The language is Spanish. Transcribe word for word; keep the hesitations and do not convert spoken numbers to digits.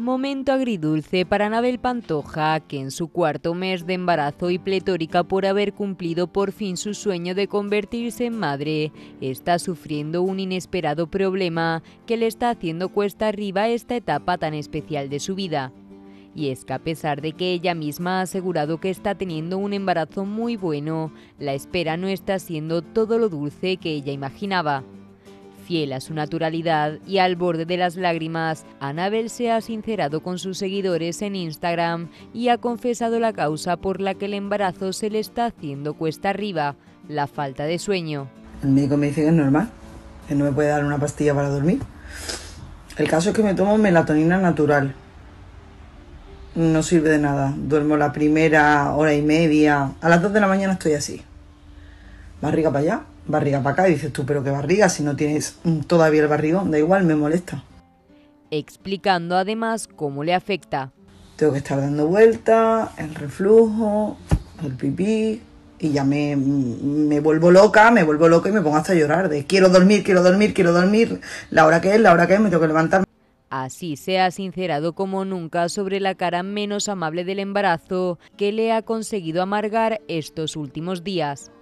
Momento agridulce para Anabel Pantoja, que en su cuarto mes de embarazo y pletórica por haber cumplido por fin su sueño de convertirse en madre, está sufriendo un inesperado problema que le está haciendo cuesta arriba esta etapa tan especial de su vida. Y es que a pesar de que ella misma ha asegurado que está teniendo un embarazo muy bueno, la espera no está siendo todo lo dulce que ella imaginaba. Fiel a su naturalidad y al borde de las lágrimas, Anabel se ha sincerado con sus seguidores en Instagram y ha confesado la causa por la que el embarazo se le está haciendo cuesta arriba: la falta de sueño. El médico me dice que es normal, que no me puede dar una pastilla para dormir. El caso es que me tomo melatonina natural. No sirve de nada. Duermo la primera hora y media. A las dos de la mañana estoy así. Barriga para allá, barriga para acá. Y dices tú, pero qué barriga, si no tienes todavía el barrigón. Da igual, me molesta. Explicando además cómo le afecta. Tengo que estar dando vueltas, el reflujo, el pipí. Y ya me, me vuelvo loca, me vuelvo loca y me pongo hasta a llorar. De quiero dormir, quiero dormir, quiero dormir. La hora que es, la hora que es, me tengo que levantar. Así se ha sincerado como nunca sobre la cara menos amable del embarazo que le ha conseguido amargar estos últimos días.